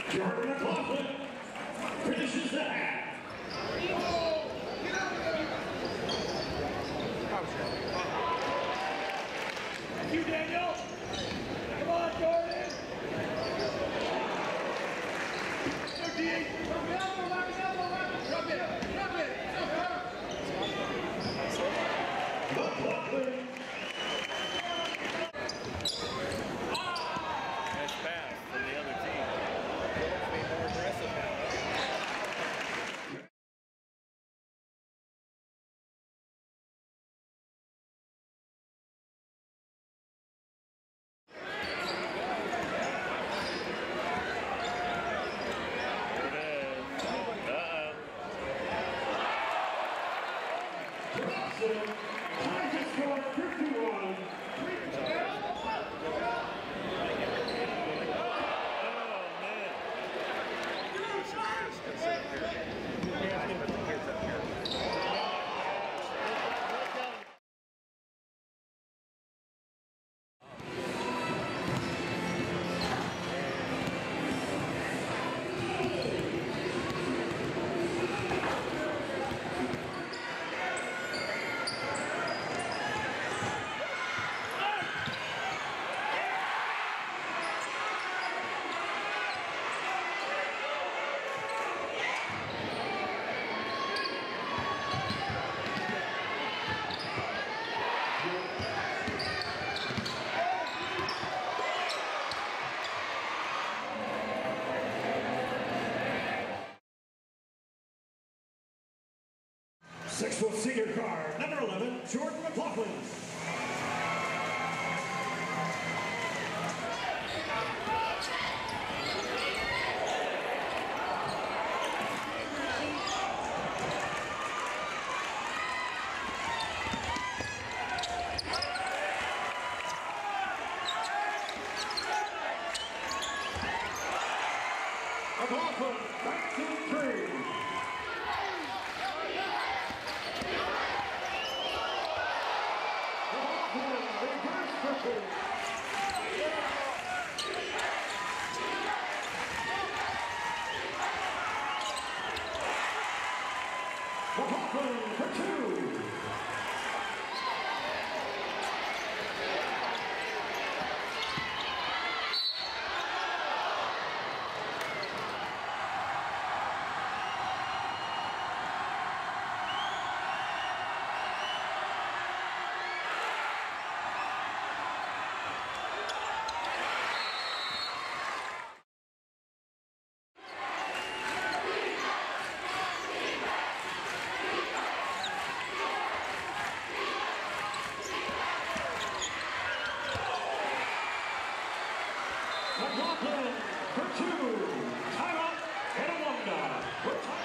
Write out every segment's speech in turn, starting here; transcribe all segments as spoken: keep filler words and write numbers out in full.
Jordan McLaughlin finishes the half. Thank you, Daniel. Come on, Jordan. Go, D. Rub it, rub it, rub it, rub it. McLaughlin. Nice pass from the other team. Be more aggressive now. Trying to score fifty-one. Six-foot senior guard, number eleven, Jordan McLaughlin. McLaughlin, back to three. McLaughlin for two. McLaughlin for two. Timeout, Etiwanda. For time.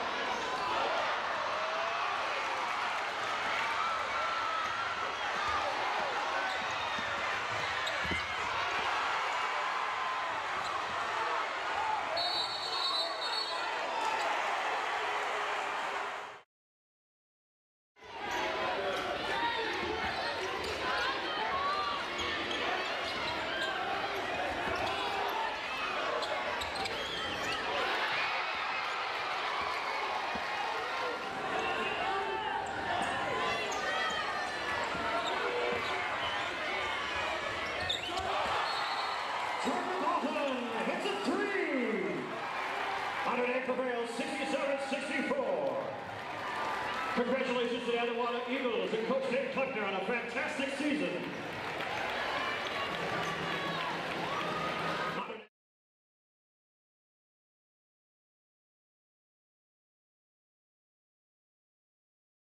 Prevails sixty-seven sixty-four. Congratulations to the Etiwanda Eagles and Coach Dave Tuckner on a fantastic season.